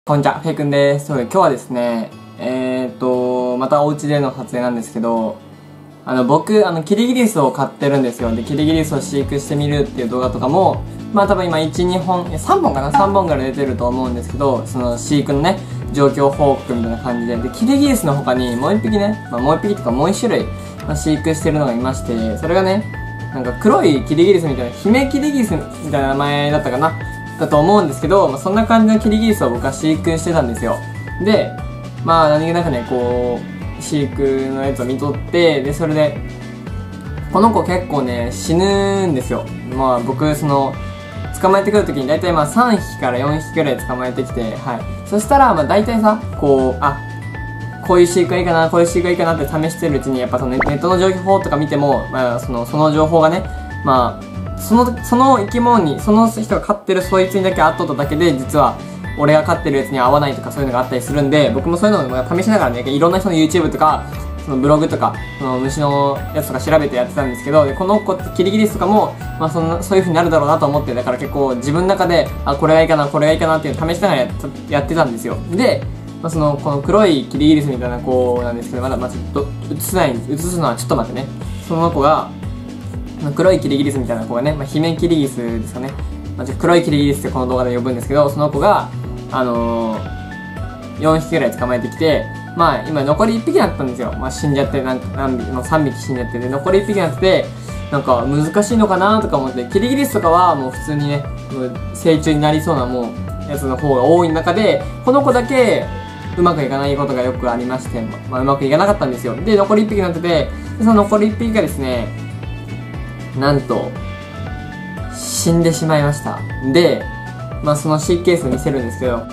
こんにちは、フェイくんです。今日はですね、またお家での撮影なんですけど、僕、キリギリスを飼ってるんですよ。で、キリギリスを飼育してみるっていう動画とかも、多分今1、2本、3本かな ?3 本ぐらい出てると思うんですけど、その飼育のね、状況報告みたいな感じで、で、キリギリスの他にもう1匹ね、もう1匹とかもう1種類、飼育してるのがいまして、それがね、なんか黒いキリギリスみたいな、姫キリギリスみたいな名前だったかなだと思うんですけど、そんな感じのキリギリスを僕は飼育してたんですよ。で、何気なくね、こう、飼育のやつを見とって、で、それで、この子結構ね、死ぬんですよ。僕、捕まえてくるときに大体3匹から4匹くらい捕まえてきて、はい。そしたら、大体さ、こういう飼育がいいかな、こういう飼育がいいかなって試してるうちに、やっぱネットの情報とか見ても、その情報がね、その生き物に、その人が飼ってるそいつにだけ合っとっただけで、実は、俺が飼ってるやつに合わないとかそういうのがあったりするんで、僕もそういうのを試しながらね、いろんな人の YouTube とか、そのブログとか、その虫のやつとか調べてやってたんですけど、で、この子、キリギリスとかも、そういう風になるだろうなと思って、だから結構自分の中で、これがいいかな、これがいいかなっていうのを試しながらやってたんですよ。で、この黒いキリギリスみたいな子なんですけど、ちょっと映すのはちょっと待ってね。その子が、黒いキリギリスみたいな子がね、姫キリギリスですかね。黒いキリギリスってこの動画で呼ぶんですけど、その子が、4匹ぐらい捕まえてきて、今残り1匹になったんですよ。死んじゃって、3匹死んじゃってて、残り1匹になってて、なんか難しいのかなとか思って、キリギリスとかはもう普通にね、成虫になりそうなもう、やつの方が多い中で、この子だけ、うまくいかないことがよくありまして、うまくいかなかったんですよ。で、残り1匹になってて、その残り1匹がですね、なんと、死んでしまいました。で、その飼育ケースを見せるんですけど、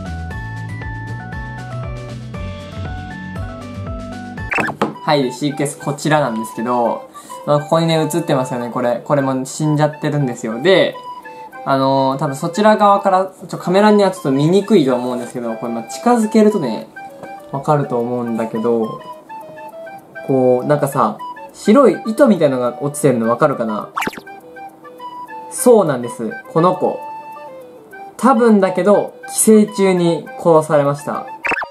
はい、飼育ケースこちらなんですけど、ここにね、映ってますよね、これも死んじゃってるんですよ。で、多分そちら側から、カメラにはちょっと見にくいと思うんですけど、これ近づけるとね、わかると思うんだけど、なんかさ、白い糸みたいなのが落ちてるのわかるかな？そうなんです。この子。多分だけど、寄生虫に殺されました。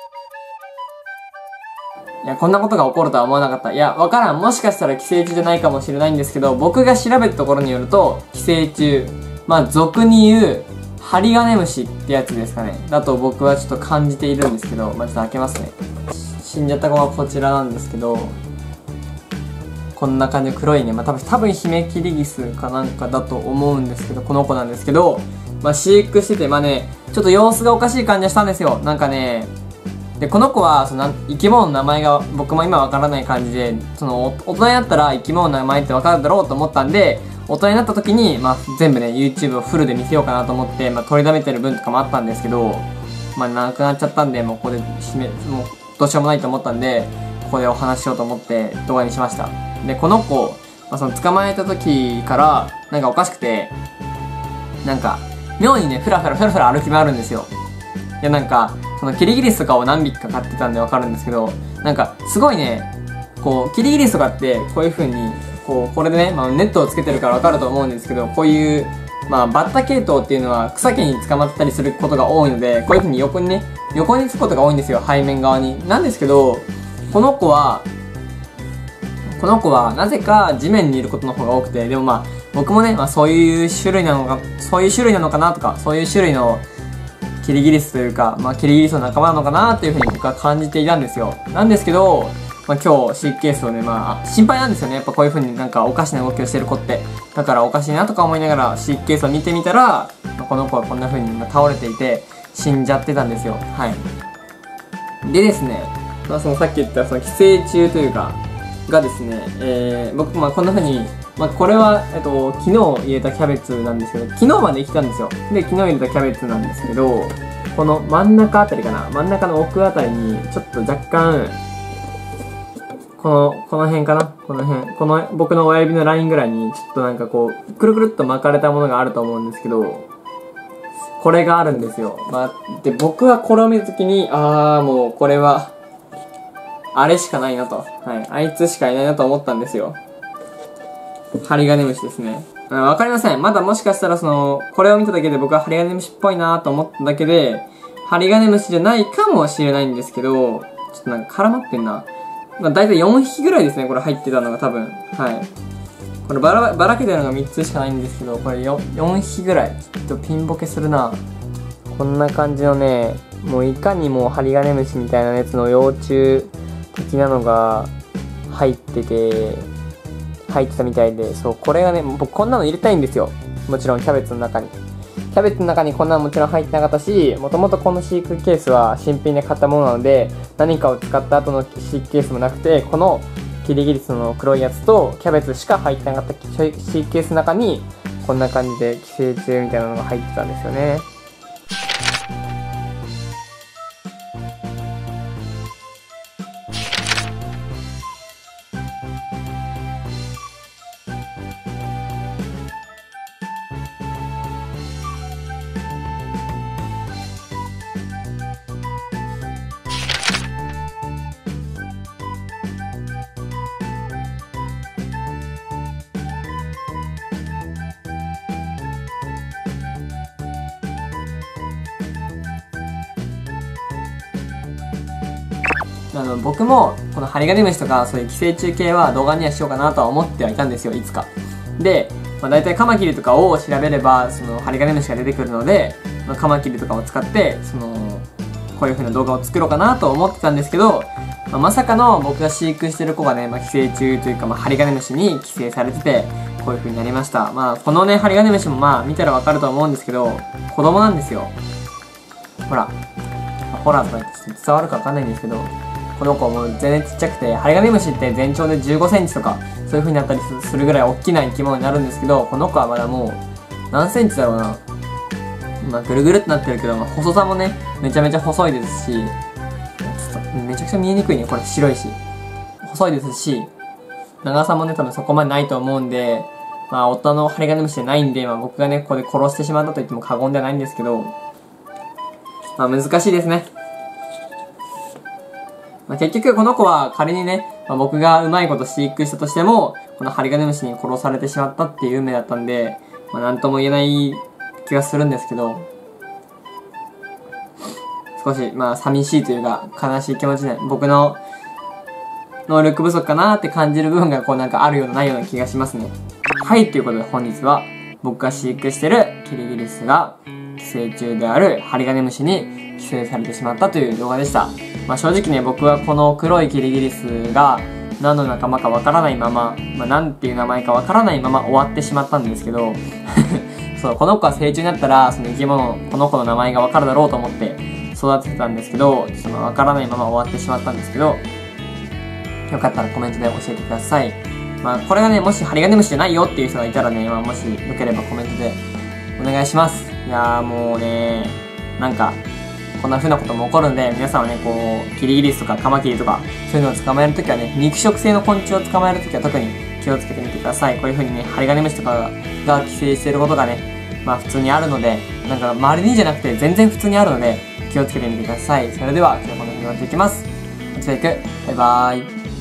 いや、こんなことが起こるとは思わなかった。いや、わからん。もしかしたら寄生虫じゃないかもしれないんですけど、僕が調べたところによると、寄生虫。俗に言う、ハリガネムシってやつですかね。だと僕はちょっと感じているんですけど、ちょっと開けますね。死んじゃった子はこちらなんですけど、こんな感じで黒いね。多分姫キリギスかなんかだと思うんですけど、この子なんですけど、飼育してて、ちょっと様子がおかしい感じがしたんですよ。なんかね、で、この子は、生き物の名前が僕も今わからない感じで、大人になったら生き物の名前ってわかるだろうと思ったんで、大人になった時に、全部ね、YouTube をフルで見せようかなと思って、取りだめてる分とかもあったんですけど、なくなっちゃったんで、もうここでもう、どうしようもないと思ったんで、ここでお話しようと思って動画にしました。で、この子、捕まえた時から、なんかおかしくて、なんか、妙にね、ふらふら歩き回るんですよ。いや、キリギリスとかを何匹か飼ってたんでわかるんですけど、すごいね、キリギリスとかって、こういう風に、これでね、ネットをつけてるからわかると思うんですけど、こういう、バッタ系統っていうのは草木に捕まったりすることが多いので、こういう風に横につくことが多いんですよ、背面側に。なんですけど、この子はなぜか地面にいることの方が多くて、でも僕もね、そういう種類なのかなとか、そういう種類のキリギリスというか、キリギリスの仲間なのかなというふうに僕は感じていたんですよ。なんですけど、今日飼育ケースをね、心配なんですよね。やっぱこういうふうにおかしな動きをしてる子って。だからおかしいなとか思いながら飼育ケースを見てみたら、この子はこんなふうに倒れていて、死んじゃってたんですよ。はい。でですね、さっき言った寄生虫というか、がですね、僕こんな風に、これは、昨日入れたキャベツなんですけど、昨日まで生きたんですよ。で、昨日入れたキャベツなんですけど、この真ん中あたりかな、真ん中の奥あたりに、ちょっと若干、この辺かな、僕の親指のラインぐらいに、ちょっとくるくるっと巻かれたものがあると思うんですけど、これがあるんですよ。で、僕はこれを見たときに、もうこれは、あれしかないなと。はい。あいつしかいないなと思ったんですよ。ハリガネムシですね。わかりません。まだもしかしたらこれを見ただけで僕はハリガネムシっぽいなと思っただけで、 ハリガネムシじゃないかもしれないんですけど、ちょっとなんか絡まってんな。まあ、だいたい4匹ぐらいですね、これ入ってたのが多分。はい。こればらけてるのが3つしかないんですけど、これ 4匹ぐらい。ちょっとピンボケするな。こんな感じのね、もういかにもハリガネムシみたいなやつの幼虫的なのが入ってたみたいで、そう、これがね、僕こんなの入れたいんですよ。もちろんキャベツの中に。キャベツの中にこんなのもちろん入ってなかったし、もともとこの飼育ケースは新品で買ったものなので、何かを使った後の飼育ケースもなくて、このキリギリスの黒いやつとキャベツしか入ってなかった飼育ケースの中に、こんな感じで寄生虫みたいなのが入ってたんですよね。僕もこのハリガネムシとかそういう寄生虫系は動画にはしようかなとは思ってはいたんですよ、いつか。で、大体カマキリとかを調べればそのハリガネムシが出てくるので、カマキリとかを使ってこういう風な動画を作ろうかなと思ってたんですけど、まさかの僕が飼育してる子がね、寄生虫というか、ハリガネムシに寄生されててこういう風になりました。このねハリガネムシも見たらわかると思うんですけど、子供なんですよ。ほら、ホラーとか伝わるかわかんないんですけど、この子も全然ちっちゃくて、ハリガネムシって全長で15センチとかそういう風になったりするぐらい大きな生き物になるんですけど、この子はまだもう何センチだろうな、ぐるぐるってなってるけど、細さもねめちゃめちゃ細いですし、めちゃくちゃ見えにくいね、これ白いし細いですし、長さもね多分そこまでないと思うんで、夫のハリガネムシじゃないんで、僕がねここで殺してしまったと言っても過言ではないんですけど、難しいですね。結局この子は仮にね、僕がうまいこと飼育したとしても、このハリガネムシに殺されてしまったっていう運命だったんで、なんとも言えない気がするんですけど、少し寂しいというか悲しい気持ちで、僕の能力不足かなって感じる部分があるようなないような気がしますね。はい、ということで本日は僕が飼育してるキリギリスが寄生虫であるハリガネムシに寄生されてしまったという動画でした。正直ね、僕はこの黒いキリギリスが何の仲間かわからないまま、なんていう名前かわからないまま終わってしまったんですけどそう、この子は成虫になったらその生き物、この子の名前がわかるだろうと思って育ててたんですけど、わからないまま終わってしまったんですけど、よかったらコメントで教えてください。これがね、もしハリガネムシじゃないよっていう人がいたらね、もしよければコメントでお願いします。いやーもうね、こんな風なことも起こるんで、皆さんはね、キリギリスとかカマキリとか、そういうのを捕まえるときはね、肉食性の昆虫を捕まえるときは特に気をつけてみてください。こういう風にね、ハリガネムシとかが寄生していることがね、普通にあるので、周りにじゃなくて全然普通にあるので、気をつけてみてください。それでは、今日はこの辺に終わっていきます。おつやく、バイバーイ。